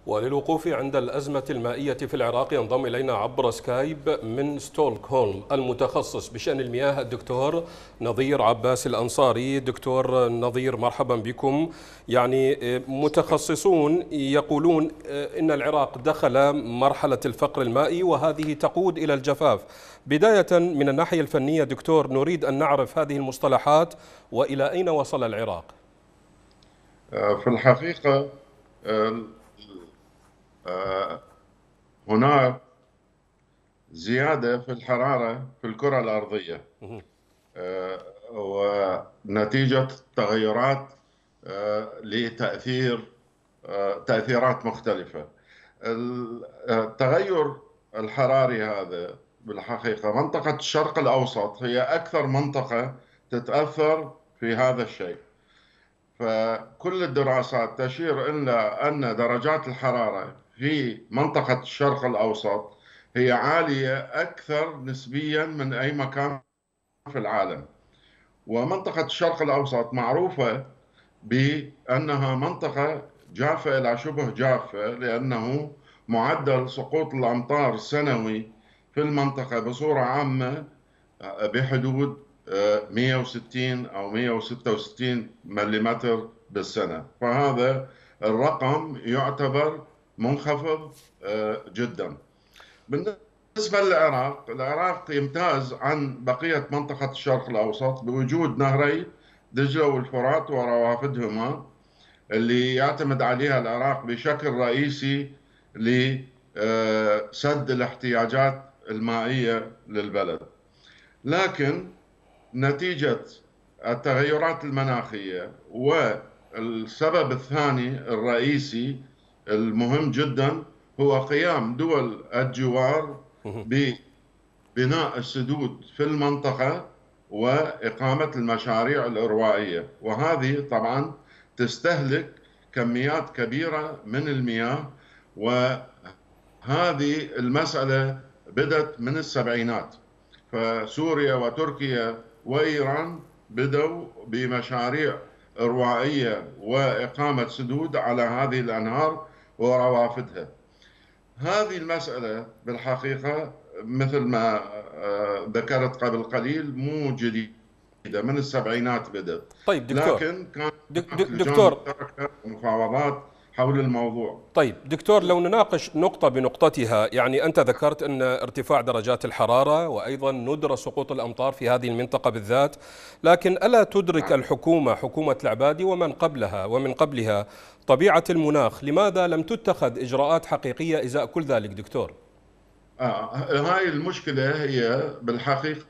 وللوقوف عند الأزمة المائية في العراق ينضم إلينا عبر سكايب من ستوكهولم المتخصص بشأن المياه الدكتور نظير عباس الأنصاري. دكتور نظير، مرحبا بكم. يعني متخصصون يقولون إن العراق دخل مرحلة الفقر المائي وهذه تقود إلى الجفاف. بداية من الناحية الفنية دكتور، نريد أن نعرف هذه المصطلحات وإلى أين وصل العراق. في الحقيقة هناك زيادة في الحرارة في الكرة الأرضية ونتيجة تغيرات تأثيرات مختلفة. التغير الحراري هذا بالحقيقة منطقة الشرق الأوسط هي أكثر منطقة تتأثر في هذا الشيء. فكل الدراسات تشير إلى أن درجات الحرارة في منطقة الشرق الأوسط هي عالية أكثر نسبيا من أي مكان في العالم. ومنطقة الشرق الأوسط معروفة بأنها منطقة جافة إلى شبه جافة، لأنه معدل سقوط الأمطار السنوي في المنطقة بصورة عامة بحدود 160 أو 166 ملم بالسنة، فهذا الرقم يعتبر منخفض جدا. بالنسبة للعراق، العراق يمتاز عن بقية منطقة الشرق الأوسط بوجود نهري دجلة والفرات وروافدهما اللي يعتمد عليها العراق بشكل رئيسي لسد الاحتياجات المائية للبلد. لكن نتيجة التغيرات المناخية والسبب الثاني الرئيسي المهم جدا هو قيام دول الجوار ببناء السدود في المنطقة وإقامة المشاريع الإروائية، وهذه طبعا تستهلك كميات كبيرة من المياه. وهذه المسألة بدأت من السبعينات، فسوريا وتركيا وإيران بدأوا بمشاريع إروائية وإقامة سدود على هذه الأنهار وروافدها. هذه المسألة بالحقيقة مثل ما ذكرت قبل قليل مو جديدة، من السبعينات بدأت. طيب دكتور، لكن كان لجان دكتور مشتركة ومفاوضات حول الموضوع. طيب دكتور، لو نناقش نقطة بنقطتها، يعني أنت ذكرت أن ارتفاع درجات الحرارة وأيضا ندرة سقوط الأمطار في هذه المنطقة بالذات، لكن ألا تدرك الحكومة، حكومة العبادي ومن قبلها ومن قبلها، طبيعة المناخ؟ لماذا لم تتخذ إجراءات حقيقية إزاء كل ذلك دكتور؟ هاي المشكلة هي بالحقيقة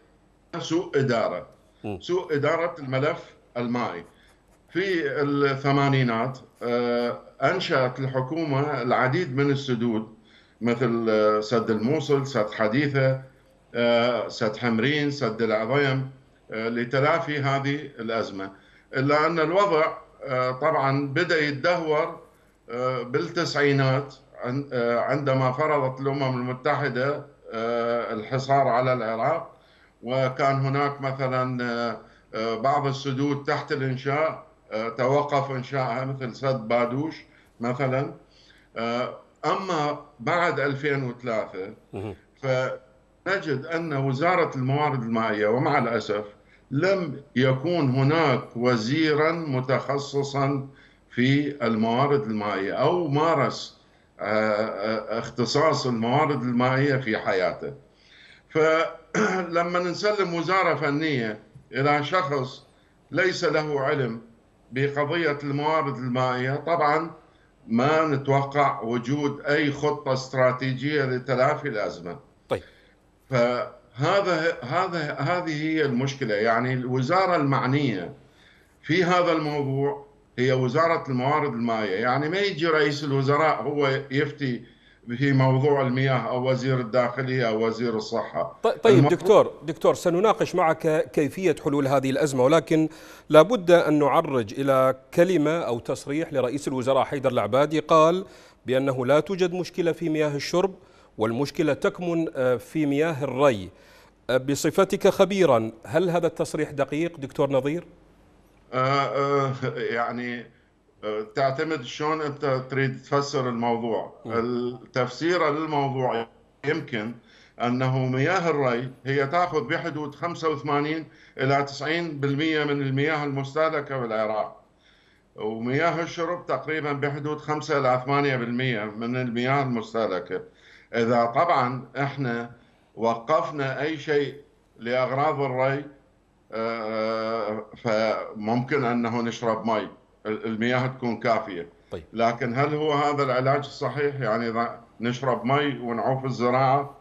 سوء إدارة الملف المائي. في الثمانينات أنشأت الحكومة العديد من السدود، مثل سد الموصل، سد حديثة، سد حمرين، سد العظيم، لتلافي هذه الأزمة. إلا أن الوضع طبعا بدأ يتدهور بالتسعينات عندما فرضت الأمم المتحدة الحصار على العراق، وكان هناك مثلا بعض السدود تحت الإنشاء توقف إنشائها مثل سد بادوش مثلا. أما بعد 2003 فنجد أن وزارة الموارد المائية، ومع الأسف لم يكون هناك وزيرا متخصصا في الموارد المائية أو مارس اختصاص الموارد المائية في حياته. فلما نسلم وزارة فنية إلى شخص ليس له علم بقضية الموارد المائية، طبعا ما نتوقع وجود أي خطة استراتيجية لتلافي الأزمة. طيب، هذه هي المشكلة. يعني الوزارة المعنية في هذا الموضوع هي وزارة الموارد المائية. يعني ما يجي رئيس الوزراء هو يفتي في موضوع المياه أو وزير الداخلية أو وزير الصحة. طيب دكتور سنناقش معك كيفية حلول هذه الأزمة، ولكن لابد أن نعرج إلى كلمة أو تصريح لرئيس الوزراء حيدر العبادي، قال بأنه لا توجد مشكلة في مياه الشرب والمشكلة تكمن في مياه الري. بصفتك خبيرا، هل هذا التصريح دقيق دكتور نظير؟ يعني تعتمد شلون أنت تريد تفسر الموضوع. التفسير للموضوع يمكن أنه مياه الري هي تأخذ بحدود 85 إلى 90% من المياه المستهلكة بالعراق، ومياه الشرب تقريبا بحدود 5 إلى 8% من المياه المستهلكة. إذا طبعا إحنا وقفنا أي شيء لأغراض الري فممكن أنه نشرب مي، المياه تكون كافية. طيب. لكن هل هو هذا العلاج الصحيح؟ يعني إذا نشرب مي ونعوف الزراعة؟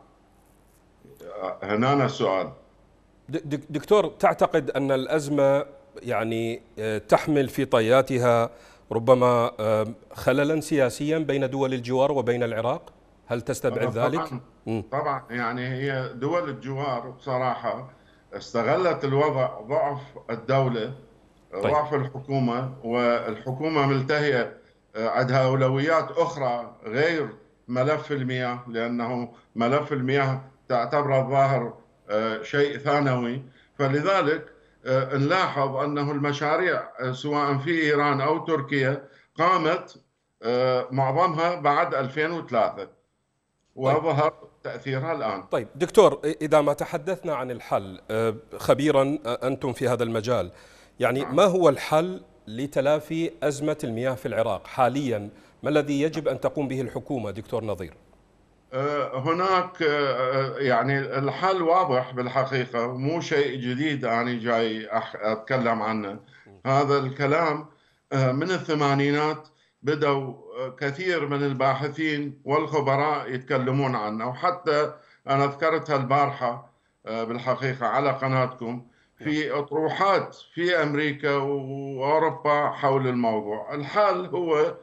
هنا السؤال. دكتور، تعتقد أن الأزمة يعني تحمل في طياتها ربما خللا سياسيا بين دول الجوار وبين العراق؟ هل تستبعد ذلك؟ طبعا يعني هي دول الجوار بصراحة استغلت الوضع، ضعف الدولة، طيب. ضعف الحكومة، والحكومة ملتهية عندها أولويات أخرى غير ملف المياه، لأنه ملف المياه تعتبر الظاهر شيء ثانوي. فلذلك نلاحظ أنه المشاريع سواء في إيران أو تركيا قامت معظمها بعد 2003 وظهر تأثيرها الآن. طيب دكتور، إذا ما تحدثنا عن الحل، خبيرا أنتم في هذا المجال، يعني ما هو الحل لتلافي أزمة المياه في العراق حاليا؟ ما الذي يجب أن تقوم به الحكومة دكتور نظير؟ هناك يعني الحل واضح بالحقيقة، مو شيء جديد أنا جاي أتكلم عنه. هذا الكلام من الثمانينات بدأوا كثير من الباحثين والخبراء يتكلمون عنه، وحتى أنا ذكرتها البارحة بالحقيقة على قناتكم في أطروحات في أمريكا وأوروبا حول الموضوع. الحل هو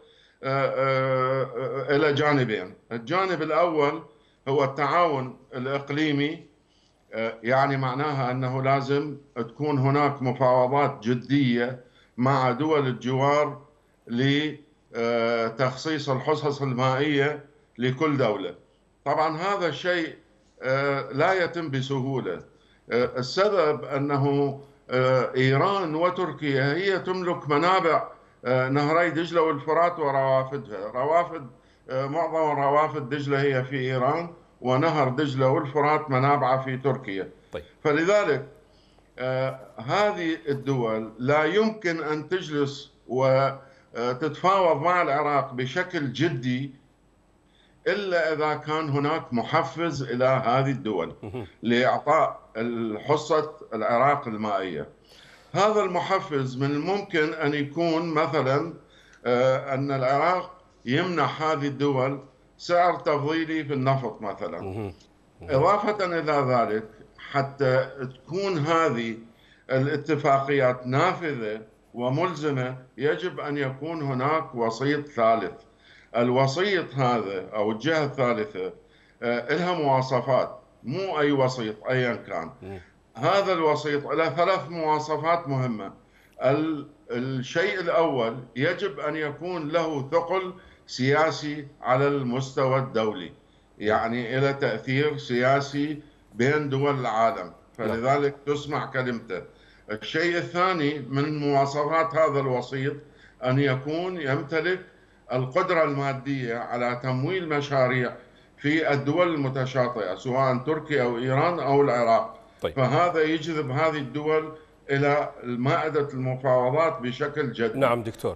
إلى جانبين. الجانب الأول هو التعاون الإقليمي، يعني معناها أنه لازم تكون هناك مفاوضات جدية مع دول الجوار لتخصيص الحصص المائية لكل دولة. طبعا هذا الشيء لا يتم بسهولة. السبب أنه إيران وتركيا هي تملك منابع نهري دجلة والفرات وروافدها. معظم روافد دجلة هي في إيران، ونهر دجلة والفرات منابعه في تركيا. طيب. فلذلك هذه الدول لا يمكن أن تجلس وتتفاوض مع العراق بشكل جدي إلا إذا كان هناك محفز إلى هذه الدول لإعطاء حصة العراق المائية. هذا المحفز من الممكن أن يكون مثلا أن العراق يمنح هذه الدول سعر تفضيلي في النفط مثلا. إضافة إلى ذلك، حتى تكون هذه الاتفاقيات نافذة وملزمة، يجب أن يكون هناك وسيط ثالث. الوسيط هذا أو الجهة الثالثة لها مواصفات، مو أي وسيط أيا كان. هذا الوسيط له 3 مواصفات مهمة. الشيء الأول، يجب أن يكون له ثقل سياسي على المستوى الدولي، يعني له تأثير سياسي بين دول العالم، فلذلك تسمع كلمته. الشيء الثاني من مواصفات هذا الوسيط أن يكون يمتلك القدرة المادية على تمويل مشاريع في الدول المتشاطئة سواء تركيا أو إيران أو العراق. طيب. فهذا يجذب هذه الدول إلى مائدة المفاوضات بشكل جدي. نعم دكتور.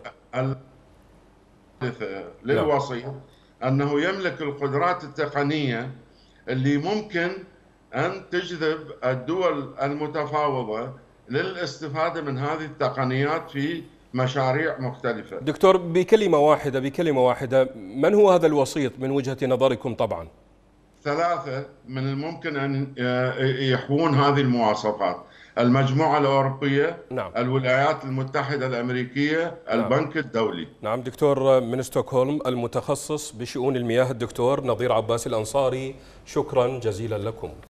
للوسيط أنه يملك القدرات التقنية اللي ممكن أن تجذب الدول المتفاوضة للاستفادة من هذه التقنيات في مشاريع مختلفة. دكتور، بكلمة واحدة، من هو هذا الوسيط من وجهة نظركم؟ طبعا 3 من الممكن أن يحوون هذه المواصفات: المجموعة الأوروبية، نعم. الولايات المتحدة الأمريكية، نعم. البنك الدولي. نعم دكتور، من ستوكهولم المتخصص بشؤون المياه الدكتور نظير عباس الأنصاري، شكرا جزيلا لكم.